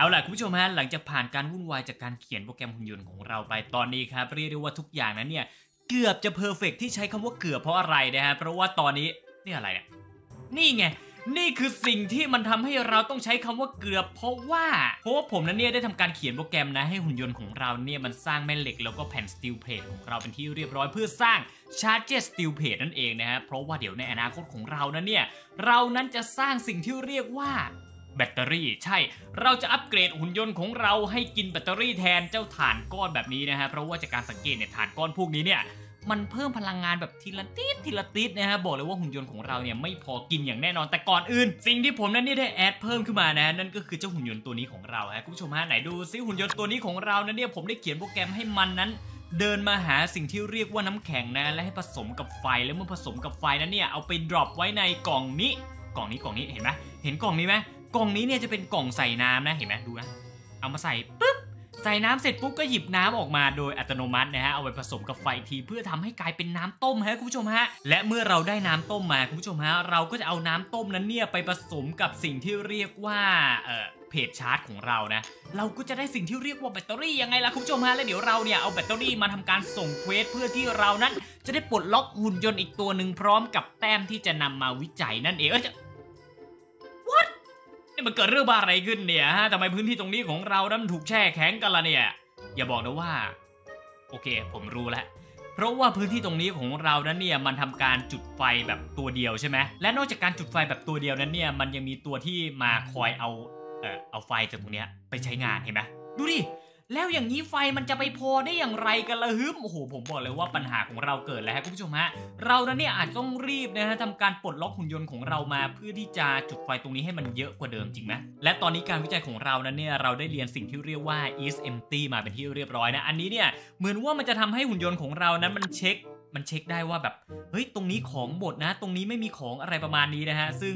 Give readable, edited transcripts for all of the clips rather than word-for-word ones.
เอาล่ะคุณผู้ชมฮะหลังจากผ่านการวุ่นวายจากการเขียนโปรแกรมหุ่นยนต์ของเราไปตอนนี้ครับเรียกได้ว่าทุกอย่างนั้นเนี่ยเกือบจะเพอร์เฟกต์ที่ใช้คำว่าเกือบเพราะอะไรนะฮะเพราะว่าตอนนี้นี่อะไรเนี่ยนี่ไงนี่คือสิ่งที่มันทำให้เราต้องใช้คำว่าเกือบเพราะว่าผมนั้นเนี่ยได้ทำการเขียนโปรแกรมนะให้หุ่นยนต์ของเราเนี่ยมันสร้างแม่เหล็กแล้วก็แผ่นสตีลเพลทของเราเป็นที่เรียบร้อยเพื่อสร้างชาร์จเจสตีลเพลทนั่นเองนะฮะเพราะว่าเดี๋ยวในอนาคตของเรานั้นเนี่ยเรานั้นจะสร้างสิ่งที่เรียกว่าแบตเตอรี่ใช่เราจะอัปเกรดหุ่นยนต์ของเราให้กินแบตเตอรี่แทนเจ้าถ่านก้อนแบบนี้นะฮะเพราะว่าจากการสังเกตเนี่ยถ่านก้อนพวกนี้เนี่ยมันเพิ่มพลังงานแบบทีละติดนะฮะบอกเลยว่าหุ่นยนต์ของเราเนี่ยไม่พอกินอย่างแน่นอนแต่ก่อนอื่นสิ่งที่ผมนั้นได้แอดเพิ่มขึ้นมานะนั่นก็คือเจ้าหุ่นยนต์ตัวนี้ของเราฮะคุณผู้ชมฮะไหนดูซิหุ่นยนต์ตัวนี้ของเรานั้นเนี่ยผมได้เขียนโปรแกรมให้มันนั้นเดินมาหาสิ่งที่เรียกว่าน้ำแข็งนะและให้ผสมกับไฟแล้วเมื่อผสมกับไฟนั้นเนี่ยเอาไปดรอปไว้ในกล่องนี้เห็นไหมเห็นกล่องนี้ไหมกล่องนี้เนี่ยจะเป็นกล่องใส่น้ำนะเห็นไหมดูนะเอามาใส่ปุ๊บใส่น้ำเสร็จปุ๊บก็หยิบน้ำออกมาโดยอัตโนมัตินะฮะเอาไปผสมกับไฟทีเพื่อทำให้กลายเป็นน้ำต้มฮะคุณผู้ชมฮะและเมื่อเราได้น้ำต้มมาคุณผู้ชมฮะเราก็จะเอาน้ำต้มนั้นเนี่ยไปผสมกับสิ่งที่เรียกว่าเพจชาร์จของเรานะเราก็จะได้สิ่งที่เรียกว่าแบตเตอรี่ยังไงล่ะคุณผู้ชมฮะและเดี๋ยวเราเนี่ยเอาแบตเตอรี่มาทำการส่งเควสเพื่อที่เรานั้นจะได้ปลดล็อกหุ่นยนต์อีกตัวหนึ่งพร้อมกับแต้มที่จะนำมาวิจัยนั่นเองนี่มันเกิดเรื่องบ้าอะไรขึ้นเนี่ยฮะทำไมพื้นที่ตรงนี้ของเรานั้นถูกแช่แข็งกันล่ะเนี่ยอย่าบอกนะว่าโอเคผมรู้แล้วเพราะว่าพื้นที่ตรงนี้ของเรานั้นเนี่ยมันทำการจุดไฟแบบตัวเดียวใช่ไหมและนอกจากการจุดไฟแบบตัวเดียวนั้นเนี่ยมันยังมีตัวที่มาคอยเอาไฟจากตรงเนี้ยไปใช้งานเห็นไหมดูดิแล้วอย่างนี้ไฟมันจะไปพอได้อย่างไรกันล่ะฮึมโอ้โหผมบอกเลยว่าปัญหาของเราเกิดแล้วฮะคุณผู้ชมฮะเรานั้นเนี่ยอาจต้องรีบนะฮะทำการปลดล็อกหุ่นยนต์ของเรามาเพื่อที่จะจุดไฟตรงนี้ให้มันเยอะกว่าเดิมจริงไหมและตอนนี้การวิจัยของเรานั้นเนี่ยเราได้เรียนสิ่งที่เรียกว่า is empty มาเป็นที่เรียบร้อยนะอันนี้เนี่ยเหมือนว่ามันจะทำให้หุ่นยนต์ของเรานั้นมันเช็คได้ว่าแบบเฮ้ยตรงนี้ของหมดนะตรงนี้ไม่มีของอะไรประมาณนี้นะฮะซึ่ง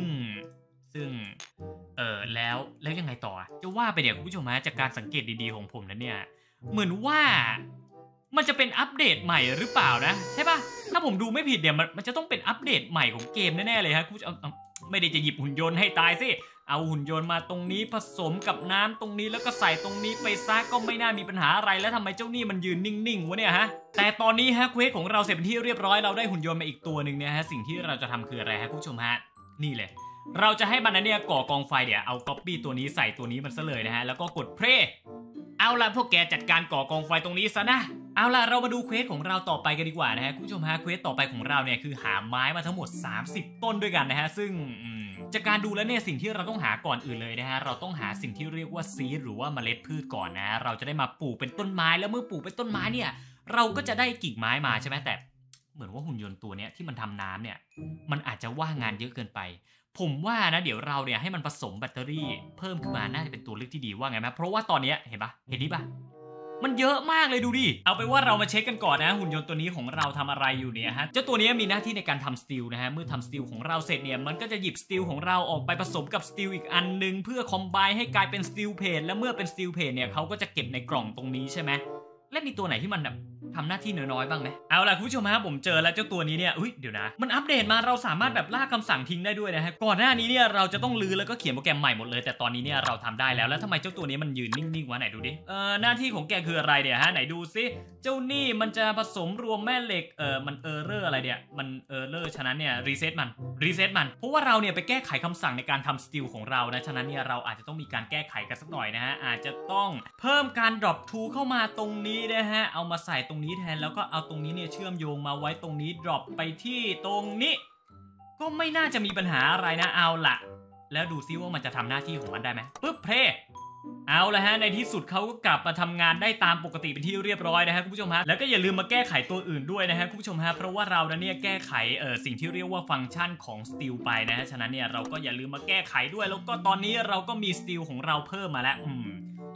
แล้วยังไงต่อจะว่าไปเนี่ยคุณผู้ชมฮะจากการสังเกตดีๆของผมนั้นเนี่ยเหมือนว่ามันจะเป็นอัปเดตใหม่หรือเปล่านะใช่ป่ะถ้าผมดูไม่ผิดเนี่ยมันจะต้องเป็นอัปเดตใหม่ของเกมแน่ๆเลยฮะคุณผู้ชมไม่ได้จะหยิบหุ่นยนต์ให้ตายสิเอาหุ่นยนต์มาตรงนี้ผสมกับน้ำตรงนี้แล้วก็ใส่ตรงนี้ไปซะก็ไม่น่ามีปัญหาอะไรแล้วทำไมเจ้านี่มันยืนนิ่งๆวะเนี่ยฮะแต่ตอนนี้ฮะเควสของเราเสร็จเป็นที่เรียบร้อยเราได้หุ่นยนต์มาอีกตัวหนึ่งเนี่ยฮะสิ่งที่เราจะทำคืออะไรฮะคุณผู้ชมฮะนี่เลยเราจะให้มันเนี่ยก่อกองไฟเดี๋ยวเอาก๊อปปี้ตัวนี้ใส่ตัวนี้มันซะเลยนะฮะแล้วก็กดเพลย์เอาล่ะพวกแกจัดการก่อกองไฟตรงนี้ซะนะเอาล่ะเรามาดูเควสของเราต่อไปกันดีกว่านะฮะคุณผู้ชมฮะเควสต่อไปของเราเนี่ยคือหาไม้มาทั้งหมด30ต้นด้วยกันนะฮะซึ่งจากการดูแล้วเนี่ยสิ่งที่เราต้องหาก่อนอื่นเลยนะฮะเราต้องหาสิ่งที่เรียกว่าซีดหรือว่าเมล็ดพืชก่อนนะเราจะได้มาปลูกเป็นต้นไม้แล้วเมื่อปลูกเป็นต้นไม้เนี่ยเราก็จะได้กิ่งไม้มาใช่ไหมแต่เหมือนว่าหุ่นยนต์ตัวเนี้ยที่มันทำน้ำเนี่ยมันอาจจะว่างงานเยอะเกินไปผมว่านะเดี๋ยวเราเนี่ยให้มันผสมแบตเตอรี่เพิ่มขึ้นมาน่าจะเป็นตัวเลือกที่ดีว่าไงไหมเพราะว่าตอนนี้เห็นนี่ปะมันเยอะมากเลยดูดิเอาไปว่าเรามาเช็คกันก่อนนะหุ่นยนต์ตัวนี้ของเราทำอะไรอยู่เนี่ยฮะเจ้าตัวนี้มีหน้าที่ในการทำสตีลนะฮะเมื่อทำสตีลของเราเสร็จเนี่ยมันก็จะหยิบสตีลของเราออกไปผสมกับสตีลอีกอันนึงเพื่อคอมไบน์ให้กลายเป็นสตีลเพจและเมื่อเป็นสตีลเพจเนี่ยเขาก็จะเก็บในกล่องตรงนี้ใช่ไหมและมีตัวไหนที่มันแบบทำหน้าที่น้อยๆบ้างไหมเอาล่ะคุณผู้ชมฮะผมเจอแล้วเจ้าตัวนี้เนี่ยเดี๋ยวนะมันอัปเดตมาเราสามารถแบบลากคำสั่งทิ้งได้ด้วยนะฮะก่อนหน้านี้เนี่ยเราจะต้องลื้อแล้วก็เขียนโปรแกรมใหม่หมดเลยแต่ตอนนี้เนี่ยเราทำได้แล้วทำไมเจ้าตัวนี้มันยืนนิ่งๆวะไหนดูดิหน้าที่ของแกคืออะไรเนี่ยฮะไหนดูซิเจ้านี่มันจะผสมรวมแม่เหล็กมันเออร์เรอร์อะไรเนี่ยมันเออร์เรอร์ฉะนั้นเนี่ยรีเซ็ตมันเพราะว่าเราเนี่ยไปแก้ไขคำสั่งในการทำสติลของเรานะฉะนั้นเนี่ยเราอาจจะต้องมีการแก้ไขกันสักหน่อยนะฮะอาจจะต้องเพิ่มการดรอปทูเข้ามาตรงนี้นะฮะเอามาใส่ตรงนี้แทนแล้วก็เอาตรงนี้เนี่ยเชื่อมโยงมาไว้ตรงนี้ดรอปไปที่ตรงนี้ก็ไม่น่าจะมีปัญหาอะไรนะเอาล่ะแล้วดูซิว่ามันจะทำหน้าที่ของมันได้ไหมปึ๊บเพลเอาละฮะในที่สุดเขาก็กลับมาทำงานได้ตามปกติเป็นที่เรียบร้อยนะฮะคุณผู้ชมฮะแล้วก็อย่าลืมมาแก้ไขตัวอื่นด้วยนะฮะคุณผู้ชมฮะเพราะว่าเราเนี่ยแก้ไขสิ่งที่เรียกว่าฟังก์ชันของสตีลไปนะฮะฉะนั้นเนี่ยเราก็อย่าลืมมาแก้ไขด้วยแล้วก็ตอนนี้เราก็มีสตีลของเราเพิ่มมาแล้วทุก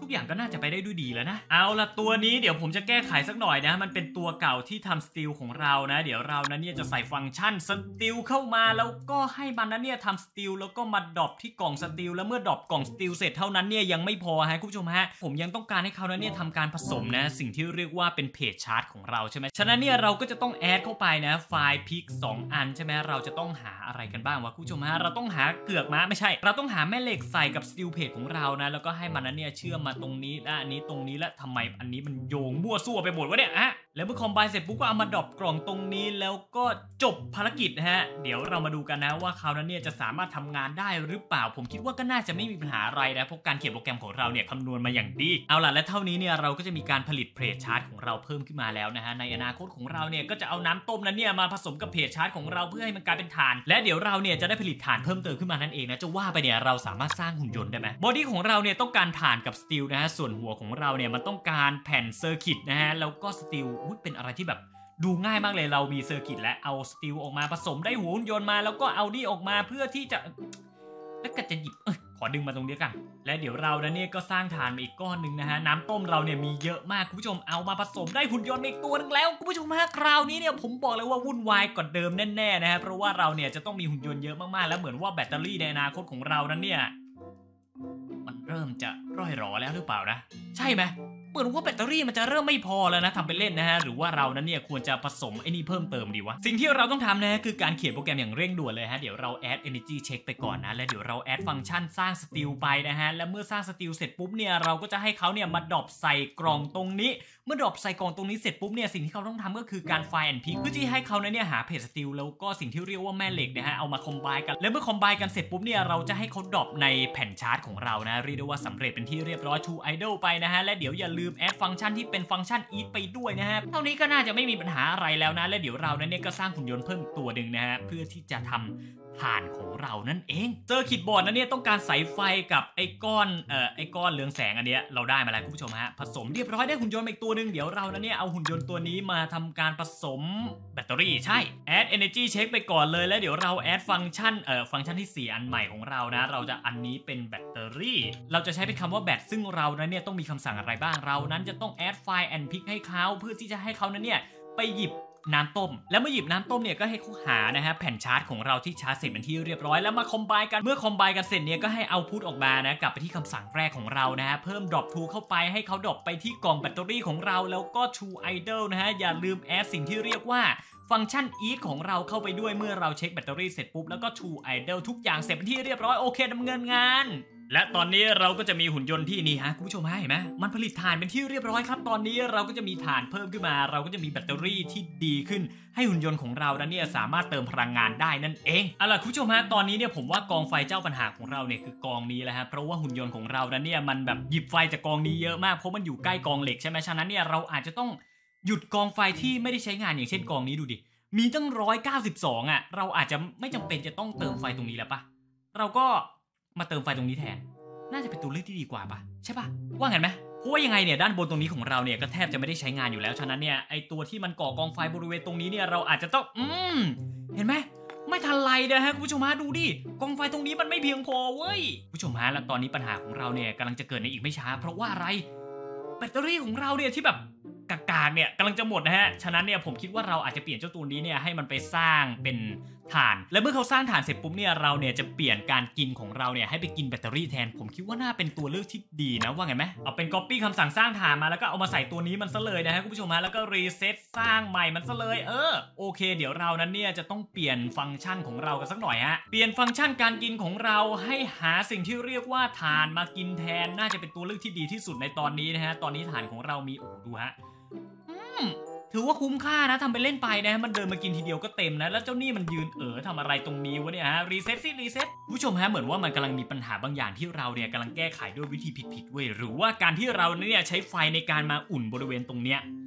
กอย่างก็น่าจะไปได้ด้วยดีแล้วนะเอาละตัวนี้เดี๋ยวผมจะแก้ไขสักหน่อยนะมันเป็นตัวเก่าที่ทำสติลของเรานะเดี๋ยวเรานั้นเนี่ยจะใส่ฟังก์ชันสติลเข้ามาแล้วก็ให้มันนั้นเนี่ยทำสติลแล้วก็มาดรอปที่กล่องสติลแล้วเมื่อดรอปกล่องสติลเสร็จเท่านั้นเนี่ยยังไม่พอฮะคุณผู้ชมฮะผมยังต้องการให้เขานั้นเนี่ยทำการผสมนะสิ่งที่เรียกว่าเป็นเพจชาร์ตของเราใช่ไหมฉะนั้นเนี่ยเราก็จะต้องแอดเข้าไปนะไฟล์พิก2อันใช่ไหมเราจะต้องหาอะไรกันบ้างวะคุณผู้ชมฮะเราต้องหาเกือกม้าไม่ใช่เราต้องหาแม่เหล็กใส่กับสติลเพจของเรานะแล้วก็ให้มันนั้นเนี่ยเชื่อมมาตรงนี้และอันนี้ตรงนี้และทำไมอันนี้มันโยงมั่วซั่วไปหมดวะเนี่ยอะแล้วเมื่อคอมไบเสร็จปุ๊บก็เอามาดรอปกล่องตรงนี้แล้วก็จบภารกิจนะฮะเดี๋ยวเรามาดูกันนะว่าเขานั้นเนี่ยจะสามารถทำงานได้หรือเปล่าผมคิดว่าก็น่าจะไม่มีปัญหาอะไรนะเพราะการเขียนโปรแกรมของเราเนี่ยคำนวณมาอย่างดีเอาล่ะและเท่านี้เนี่ยเราก็จะมีการผลิตเพจชาร์ตของเราเพิ่มขึ้นมาแล้วนะฮะในอนาคตของเราเนี่ยก็จะเอาน้ำต้มนั้นเนี่ยมาผสมกับเพจชาร์ตของเราเพื่อให้มันกลายเป็นถ่านและเดี๋ยวเราเนี่ยจะได้ผลิตถ่านเพิ่มเติมขึ้นมานั่นเองนะจะว่าไปเนี่ยเราสามารถสร้างหุ่นยนต์ได้ไหมบอดี้ของเราเนี่ยต้องการถ่านกับสตีลนะฮะส่วนหัวของเราเนี่ยมันต้องการแผ่นเซอร์กิตนะฮะแล้วก็สตีลเป็นอะไรที่แบบดูง่ายมากเลยเรามีเซอร์กิตและเอาสตีลออกมาผสมได้หัวหุ่นยนต์มาแล้วก็เอานี่ออกมาเพื่อที่จะแล้วก็จะหยิบขอดึงมาตรงนี้กันและเดี๋ยวเราเนี่ยก็สร้างถ่านมาอีกก้อนหนึ่งนะฮะน้ำต้มเราเนี่ยมีเยอะมากคุณผู้ชมเอามาผสมได้หุ่นยนต์อีกตัวนึงแล้วคุณผู้ชมฮะคราวนี้เนี่ยผมบอกเลยว่าวุ่นวายกว่าเดิมแน่ๆนะฮะเพราะว่าเราเนี่ยจะต้องมีหุ่นยนต์เยอะมากๆแล้วเหมือนว่าแบตเตอรี่ในอนาคตของเรานั้นเนี่ยมันเริ่มจะร่อยหรอแล้วหรือเปล่านะใช่ไหมเหมือนว่าแบตเตอรี่มันจะเริ่มไม่พอแล้วนะทำเป็นเล่นนะฮะหรือว่าเรานั้นเนี่ยควรจะผสมไอ้นี่เพิ่มเติมดีวะสิ่งที่เราต้องทำนะคือการเขียนโปรแกรมอย่างเร่งด่วนเลยฮะเดี๋ยวเรา add energy check ไปก่อนนะและเดี๋ยวเรา add ฟังก์ชันสร้างสตีลไปนะฮะและเมื่อสร้างสตีลเสร็จปุ๊บเนี่ยเราก็จะให้เขาเนี่ยมาดรอปใส่กล่องตรงนี้เมื่อดรอปใส่กล่องตรงนี้เสร็จปุ๊บเนี่ยสิ่งที่เขาต้องทำก็คือการไฟล์แอนด์พิกเพื่อที่ให้เขาเนี่ยหาเพจสตีลแล้วก็สิ่งที่เรียกว่าแม่เหล็กนะฮะเอามาคอมไบกันและเมื่อคอมไบกันเสร็จปุ๊บเนี่ยเราจะให้เขาดรอปในแผ่นชาร์ตของเรานะเรียกได้ว่าสำเร็จเป็นที่เรียบร้อย to idle ไปนะฮะและเดี๋ยวอย่าลืม add ฟังก์ชันที่เป็นฟังก์ชัน eat ไปด้วยนะฮะเท่านี้ก็น่าจะไม่มีปัญหาอะไรแล้วนะและเดี๋ยวเราเนี่ยก็สร้างหุ่นยนต์เพิ่มตัวหนึ่งนะฮะเพื่อที่จะทำถ่านของเรานั่นเองเซอร์กิตบอร์ดนั้นเนี่ยต้องการสายไฟกับไอ้ก้อนเรืองแสงอันเนี้ยเราได้มาแล้วคุณผู้ชมฮะผสมเรียบร้อยได้หุ่นยนต์อีกตัวหนึ่งเดี๋ยวเราเนี่ยเอาหุ่นยนต์ตัวนี้มาทำการผสมแบตเตอรี่ใช่ add energy check ไปก่อนเลยแล้วเดี๋ยวเรา add ฟังก์ชันที่4อันใหม่ของเรานะเราจะอันนี้เป็นแบตเตอรี่เราจะใช้เป็นคำว่าแบตซึ่งเรานั้นเนี่ยต้องมีคำสั่งอะไรบ้างเรานั้นจะต้อง add file and pick ให้เขาเพื่อที่จะให้เขานั้นเนี่ยไปหยิบน้ำต้มแล้วเมื่อหยิบน้ำต้มเนี่ยก็ให้เขาหานะฮะแผ่นชาร์ตของเราที่ชาร์จเสร็จเป็นที่เรียบร้อยแล้วมาคอมไบกันเมื่อคอมไบกันเสร็จเนี่ยก็ให้เอาพุทออกมานะกลับไปที่คำสั่งแรกของเรานะฮะเพิ่ม drop to เข้าไปให้เขา drop ไปที่กล่องแบตเตอรี่ของเราแล้วก็ to idle นะฮะอย่าลืม add สิ่งที่เรียกว่าฟังก์ชัน eat ของเราเข้าไปด้วยเมื่อเราเช็คแบตเตอรี่เสร็จปุ๊บแล้วก็ to idle ทุกอย่างเสร็จเป็นที่เรียบร้อยโอเคดำเนินงานและตอนนี้เราก็จะมีหุ่นยนต์ที่นี่ฮะคุณผู้ชมเห็นไหมมันผลิตถ่านเป็นที่เรียบร้อยครับตอนนี้เราก็จะมีถ่านเพิ่มขึ้นมาเราก็จะมีแบตเตอรี่ที่ดีขึ้นให้หุ่นยนต์ของเราเนี่ยสามารถเติมพลังงานได้นั่นเองเอาล่ะคุณผู้ชมฮะตอนนี้เนี่ยผมว่ากองไฟเจ้าปัญหาของเราเนี่ยคือกองนี้แหละฮะเพราะว่าหุ่นยนต์ของเราเนี่ยมันแบบหยิบไฟจากกองนี้เยอะมากเพราะมันอยู่ใกล้กองเหล็กใช่ไหมฉะนั้นเนี่ยเราอาจจะต้องหยุดกองไฟที่ไม่ได้ใช้งานอย่างเช่นกองนี้ดูดิมีตั้ง192อ่ะเราอาจจะไม่จำเป็นจะต้องเติมไฟตรงนี้แล้วปะเราก็มาเติมไฟตรงนี้แทนน่าจะเป็นตัวเลือกที่ดีกว่าปะใช่ปะว่างั้นไหมเพราะว่ายังไงเนี่ยด้านบนตรงนี้ของเราเนี่ยก็แทบจะไม่ได้ใช้งานอยู่แล้วฉะนั้นเนี่ยไอตัวที่มันก่อกองไฟบริเวณตรงนี้เนี่ยเราอาจจะต้องเห็นไหมไม่ทันไรนะฮะคุณผู้ชมฮะดูดิกองไฟตรงนี้มันไม่เพียงพอเว้ยผู้ชมฮะและตอนนี้ปัญหาของเราเนี่ยกำลังจะเกิดในอีกไม่ช้าเพราะว่าอะไรแบตเตอรี่ของเราเนี่ยที่แบบกากๆเนี่ยกำลังจะหมดนะฮะฉะนั้นเนี่ยผมคิดว่าเราอาจจะเปลี่ยนเจ้าตัวนี้เนี่ยให้มันไปสร้างเป็นถ่านและเมื่อเขาสร้างถ่านเสร็จปุ๊บเนี่ยเราเนี่ยจะเปลี่ยนการกินของเราเนี่ยให้ไปกินแบตเตอรี่แทนผมคิดว่าน่าเป็นตัวเลือกที่ดีนะว่าไงไหมเอาเป็น copy คำสั่งสร้างถ่านมาแล้วก็เอามาใส่ตัวนี้มันซะเลยนะฮะคุณผู้ชมฮะแล้วก็รีเซ็ตสร้างใหม่มันซะเลยโอเคเดี๋ยวเรานั้นเนี่ยจะต้องเปลี่ยนฟังก์ชันของเรากันสักหน่อยฮะเปลี่ยนฟังก์ชันการกินของเราให้หาสิ่งที่เรียกว่าถ่านมากินแทนน่าจะเป็นตัวเลือกที่ดีที่สุดในตอนนี้นะฮะตอนนี้ถ่านของเรามีดูฮะถือว่าคุ้มค่านะทำไปเล่นไปนะมันเดินมากินทีเดียวก็เต็มนะแล้วเจ้านี่มันยืนทำอะไรตรงนี้วะเนี่ยฮะรีเซ็ตสิรีเซ็ตผู้ชมฮะเหมือนว่ามันกำลังมีปัญหาบางอย่างที่เราเนี่ยกำลังแก้ไขด้วยวิธีผิดๆเว้ยหรือว่าการที่เราเนี่ยใช้ไฟในการมาอุ่นบริเวณตรงเนี้ย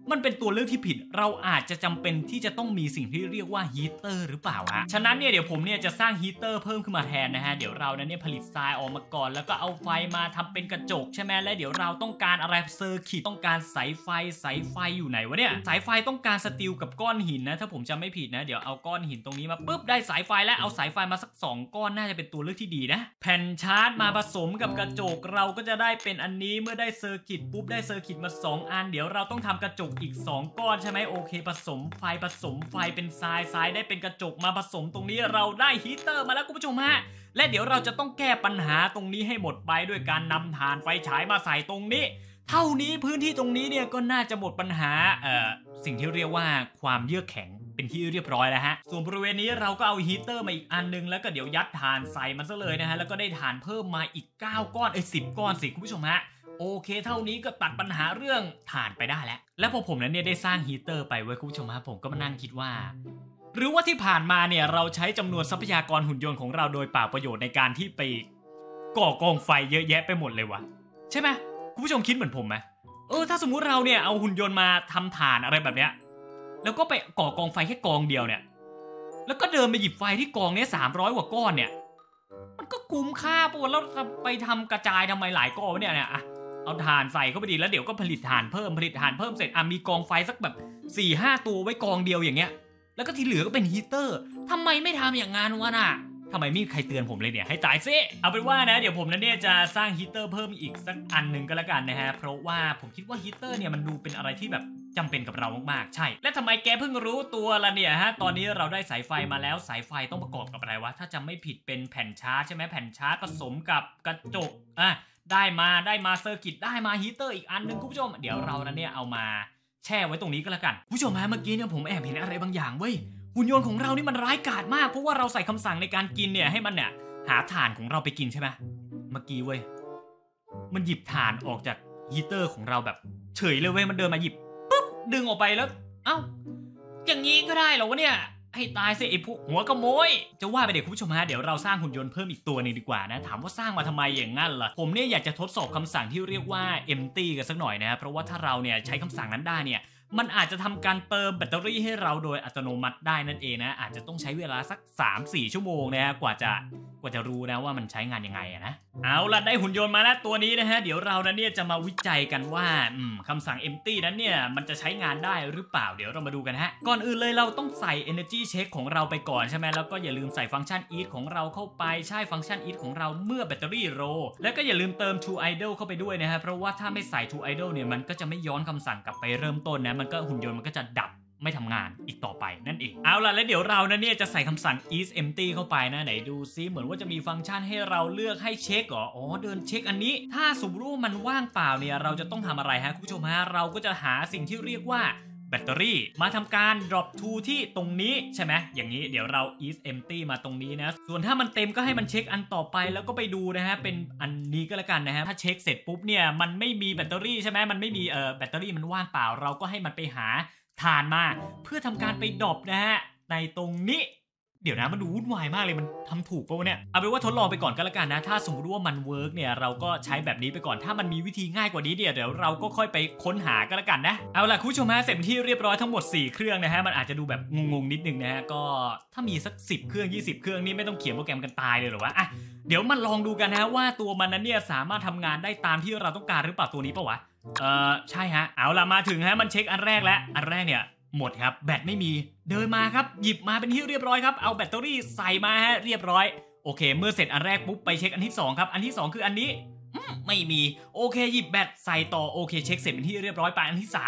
มันเป็นตัวเลือกที่ผิดเราอาจจะจำเป็นที่จะต้องมีสิ่งที่เรียกว่าฮีเตอร์หรือเปล่าฮะฉะนั้นเนี่ยเดี๋ยวผมเนี่ยจะสร้างฮีเตอร์เพิ่มขึ้นมาแทนนะฮะเดี๋ยวเราเนี่ยผลิตทรายออกมาก่อนแล้วก็เอาไฟมาทำเป็นกระจกใช่ไหมและเดี๋ยวเราต้องการอะไรเซอร์กิตต้องการสายไฟอยู่ไหนวะเนี่ยสายไฟต้องการสตีลกับก้อนหินนะถ้าผมจำไม่ผิดนะเดี๋ยวเอาก้อนหินตรงนี้มาปุ๊บได้สายไฟและเอาสายไฟมาสัก2ก้อนน่าจะเป็นตัวเลือกที่ดีนะแผ่นชาร์จมาผสมกับกระจกเราก็จะได้เป็นอันนี้เมื่อได้เซอร์กิตปุ๊บได้เซอร์กิตมา2อันเดี๋ยวเราต้องทำกระจกอีก2ก้อนใช่ไหมโอเคผสมไฟเป็นทรายได้เป็นกระจกมาผสมตรงนี้เราได้ฮีเตอร์มาแล้วคุณผู้ชมฮะและเดี๋ยวเราจะต้องแก้ปัญหาตรงนี้ให้หมดไปด้วยการนำถ่านไฟฉายมาใส่ตรงนี้เท่านี้พื้นที่ตรงนี้เนี่ยก็น่าจะหมดปัญหาสิ่งที่เรียกว่าความเยือกแข็งเป็นที่เรียบร้อยแล้วฮะส่วนบริเวณนี้เราก็เอาฮีเตอร์มาอีกอันนึงแล้วก็เดี๋ยวยัดถ่านใส่มันซะเลยนะฮะแล้วก็ได้ถ่านเพิ่มมาอีก9ก้อน10ก้อนสิคุณผู้ชมฮะโอเคเท่านี้ก็ตัดปัญหาเรื่องถ่านไปได้แล้วพอผมนั้นเนี่ยได้สร้างฮีเตอร์ไปไว้คุณผู้ชมฮะผมก็มานั่งคิดว่าหรือว่าที่ผ่านมาเนี่ยเราใช้จำนวนทรัพยากรหุ่นยนต์ของเราโดยเปล่าประโยชน์ในการที่ไปก่อกองไฟเยอะแยะไปหมดเลยวะใช่ไหมคุณผู้ชมคิดเหมือนผมไหมถ้าสมมุติเราเนี่ยเอาหุ่นยนต์มาทำถ่านอะไรแบบเนี้ยแล้วก็ไปก่อกองไฟแค่กองเดียวเนี่ยแล้วก็เดินไปหยิบไฟที่กองนี้300กว่าก้อนเนี่ยมันก็คุ้มค่าปะแล้วไปทำกระจายทำไมหลายก้อนเนี่ยเอาถ่านใส่เข้าไปดีแล้วเดี๋ยวก็ผลิตถ่านเพิ่มเสร็จมีกองไฟสักแบบ 4-5 ตัวไว้กองเดียวอย่างเงี้ยแล้วก็ที่เหลือก็เป็นฮีเตอร์ทำไมไม่ทำอย่างงั้นวะน่ะทำไมไม่มีใครเตือนผมเลยเนี่ยให้ตายซิเอาเป็นว่านะเดี๋ยวผมนั้นเนี่ยจะสร้างฮีเตอร์เพิ่มอีกสักอันหนึ่งก็แล้วกันนะฮะเพราะว่าผมคิดว่าฮีเตอร์เนี่ยมันดูเป็นอะไรที่แบบจำเป็นกับเรามากๆใช่และทำไมแกเพิ่งรู้ตัวละเนี่ยฮะตอนนี้เราได้สายไฟมาแล้วสายไฟต้องประกอบกับอะไรวะถ้าจำไม่ผิดเป็นแผ่นชาร์จใช่ไหมแผ่นชาร์จผสมกับกระจกได้มาเซอร์กิตได้มาฮีเตอร์อีกอันนึงคุณผู้ชมเดี๋ยวเรานั้นเนี่ยเอามาแช่ไว้ตรงนี้ก็แล้วกันผู้ชมฮะเมื่อกี้เนี่ยผมแอบเห็นอะไรบางอย่างเว้ยหุ่นยนต์ของเรานี่มันร้ายกาจมากเพราะว่าเราใส่คำสั่งในการกินเนี่ยให้มันเนี่ยหาถ่านของเราไปกินใช่ไหมเมื่อกี้เว้ยมันหยิบถ่านออกจากฮีเตอร์ของเราแบบเฉยเลยเว้ยมันเดินมาหยิบปุ๊บดึงออกไปแล้วอย่างนี้ก็ได้เหรอวะเนี่ยให้ตายสิไอ้พวกหัวขโมยจะว่าไปเด็กคุณผู้ชมฮะเดี๋ยวเราสร้างหุ่นยนต์เพิ่มอีกตัวนึงดีกว่านะถามว่าสร้างมาทำไมอย่างงั้นล่ะผมเนี่ยอยากจะทดสอบคำสั่งที่เรียกว่า empty กันสักหน่อยนะเพราะว่าถ้าเราเนี่ยใช้คำสั่งนั้นได้เนี่ยมันอาจจะทำการเติมแบตเตอรี่ให้เราโดยอัตโนมัติได้นั่นเองนะอาจจะต้องใช้เวลาสัก 3-4 ชั่วโมงนะกว่าจะรู้นะว่ามันใช้งานยังไงนะเอาล่ะได้หุ่นยนต์มาแล้วตัวนี้นะฮะเดี๋ยวเราเนี่ยจะมาวิจัยกันว่าคำสั่ง empty นั้นเนี่ยมันจะใช้งานได้หรือเปล่าเดี๋ยวเรามาดูกันฮะก่อนอื่นเลยเราต้องใส่ energy check ของเราไปก่อนใช่ไหมแล้วก็อย่าลืมใส่ฟังก์ชัน eat ของเราเข้าไปใช่ฟังก์ชัน eat ของเราเมื่อแบตเตอรี่โลแล้วก็อย่าลืมเติม to idle เข้าไปด้วยนะฮะเพราะว่าถ้าไม่ใส่ to idle เนี่ยมันก็จะไม่ย้อนคำสั่งกลับไปเริ่มต้นนะมันก็หุ่นยนต์มันก็จะดับไม่ทำงานอีกต่อไปนั่นเองเอาล่ะแล้วเดี๋ยวเราเนี่ยจะใส่คำสั่ง is empty เข้าไปนะไหนดูซิเหมือนว่าจะมีฟังก์ชันให้เราเลือกให้เช็คเดินเช็คอันนี้ถ้าสมมติว่ามันว่างเปล่าเนี่ยเราจะต้องทำอะไรฮะคุณผู้ชมฮะเราก็จะหาสิ่งที่เรียกว่าแบตเตอรี่มาทำการ drop to ที่ตรงนี้ใช่ไหมอย่างนี้เดี๋ยวเรา is empty มาตรงนี้นะส่วนถ้ามันเต็มก็ให้มันเช็คอันต่อไปแล้วก็ไปดูนะฮะเป็นอันนี้ก็แล้วกันนะฮะถ้าเช็คเสร็จปุ๊บเนี่ยมันไม่มีแบตเตอรี่ใช่ไหมมันไม่มีแบตเตอรี่มันว่างเปล่าเราก็ให้มันไปหาถ่านมาเพื่อทำการไปดรอปนะฮะในตรงนี้เดี๋ยวนะมันดูวุ่นวายมากเลยมันทำถูกป่ะเนี่ยเอาเป็นว่าทดลองไปก่อนก็แล้วกันนะถ้าสมมติว่ามันเวิร์กเนี่ยเราก็ใช้แบบนี้ไปก่อนถ้ามันมีวิธีง่ายกว่านี้เดี๋ยวเราก็ค่อยไปค้นหาก็แล้วกันนะเอาล่ะคุณผู้ชมฮะเสร็จที่เรียบร้อยทั้งหมด4เครื่องนะฮะมันอาจจะดูแบบงงๆนิดนึงนะฮะก็ถ้ามีสัก10เครื่อง20เครื่องนี่ไม่ต้องเขียนโปรแกรมกันตายเลยหรอวะเดี๋ยวมันลองดูกันนะว่าตัวมันนั้นเนี่ยสามารถทำงานได้ตามที่เราต้องการหรือเปล่าตัวนี้ปะวะใช่ฮะเอาล่ะมาถึงฮะมันเช็คอันแรกแล้วอันแรกเนี่ยหมดครับแบตไม่มีเดินมาครับหยิบมาเป็นที่เรียบร้อยครับเอาแบตเตอรี่ใส่มาฮะเรียบร้อยโอเคเมื่อเสร็จอันแรกปุ๊บไปเช็คอันที่2ครับอันที่2คืออันนี้ไม่มีโอเคหยิบแบตใส่ต่อโอเคเช็คเสร็จเป็นที่เรียบร้อยไปอันที่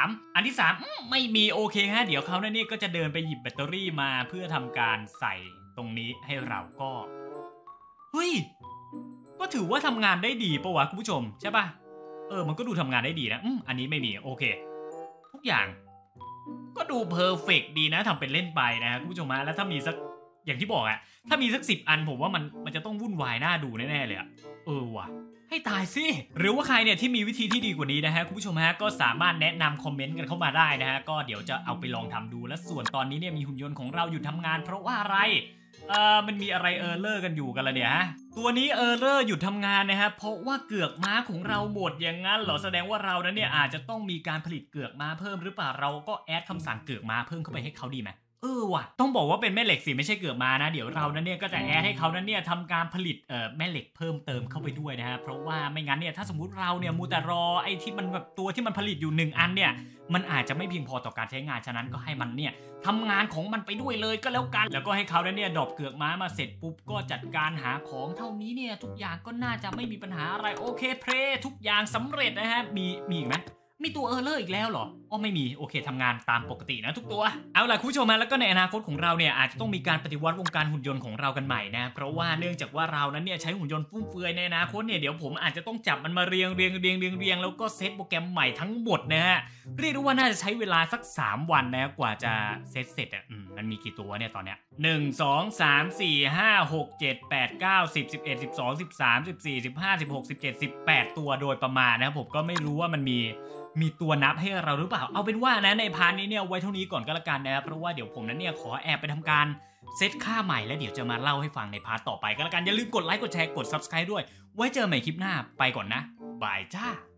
3ไม่มีโอเคฮะเดี๋ยวเขาเนี่ยก็จะเดินไปหยิบแบตเตอรี่มาเพื่อทำการใส่ตรงนี้ให้เราก็เฮ้ยก็ถือว่าทำงานได้ดีปะวะคุณผู้ชมใช่ปะมันก็ดูทำงานได้ดีนะอันนี้ไม่มีโอเคทุกอย่างก็ดูเพอร์เฟกต์ดีนะทำเป็นเล่นไปนะคุณผู้ชมฮะแล้วถ้ามีสักอย่างที่บอกถ้ามีสัก10อันผมว่ามันจะต้องวุ่นวายน่าดูแน่ๆเลยว่ะให้ตายสิหรือว่าใครเนี่ยที่มีวิธีที่ดีกว่านี้นะฮะคุณผู้ชมฮะก็สามารถแนะนำคอมเมนต์กันเข้ามาได้นะฮะก็เดี๋ยวจะเอาไปลองทำดูและส่วนตอนนี้เนี่ยมีหุ่นยนต์ของเราหยุดทำงานเพราะว่าอะไรมันมีอะไรเออร์เลอร์กันอยู่กันละเนี่ยฮะตัวนี้เออร์เลอร์หยุดทำงานนะครับเพราะว่าเกือกม้าของเราหมดอย่างนั้นเหรอแสดงว่าเรานั้นเนี่ยอาจจะต้องมีการผลิตเกือกม้าเพิ่มหรือเปล่าเราก็แอดคำสั่งเกือกม้าเพิ่มเข้าไปให้เขาดีไหมว่ะต้องบอกว่าเป็นแม่เหล็กสิไม่ใช่เกือกม้านะเดี๋ยวเรานั้นเนี่ยก็จะแอดให้เขานั้นเนี่ยทำการผลิตแม่เหล็กเพิ่มเติมเข้าไปด้วยนะฮะเพราะว่าไม่งั้นเนี่ยถ้าสมมุติเราเนี่ยมูแต่รอไอ้ที่มันแบบตัวที่มันผลิตอยู่1อันเนี่ยมันอาจจะไม่เพียงพอต่อการใช้งานฉะนั้นก็ให้มันเนี่ยทำงานของมันไปด้วยเลยก็แล้วกันแล้วก็ให้เขาเนี่ยดรอปเกือกม้ามาเสร็จปุ๊บก็จัดการหาของเท่านี้เนี่ยทุกอย่างก็น่าจะไม่มีปัญหาอะไรโอเคเพลทุกอย่างสำเร็จนะฮะมีอีกไหมมีตัวเออร์เลอร์อีกแล้วเหรอไม่มีโอเคทำงานตามปกตินะทุกตัวเอาล่ะคุณผู้ชมมาแล้วก็ในอนาคตของเราเนี่ยอาจจะต้องมีการปฏิวัติวงการหุ่นยนต์ของเรากันใหม่นะเพราะว่าเนื่องจากว่าเรานั้นเนี่ยใช้หุ่นยนต์ฟุ่มเฟือยในอนาคตเนี่ยเดี๋ยวผมอาจจะต้องจับมันมาเรียงแล้วก็เซตโปรแกรมใหม่ทั้งหมดนะฮะเรียกได้ว่าน่าจะใช้เวลาสัก3วันนะกว่าจะเซตเสร็จมันมีกี่ตัวเนี่ยตอนเนี้ย1 2 3 4 5 6 7 8 9 10 11 12 13 14 15 16 17 18ตัวโดยประมาณนะผมก็ไม่รู้ว่ามันมีตัวนับให้เราหรือเปล่าเอาเป็นว่านะในพาร์ทนี้เนี่ยไว้เท่านี้ก่อนก็แล้วกันนะเพราะว่าเดี๋ยวผมนั้นเนี่ยขอแอบไปทำการเซตค่าใหม่แล้วเดี๋ยวจะมาเล่าให้ฟังในพาร์ทต่อไปก็แล้วกันอย่าลืมกดไลค์กดแชร์กด Subscribe ด้วยไว้เจอใหม่คลิปหน้าไปก่อนนะบายจ้า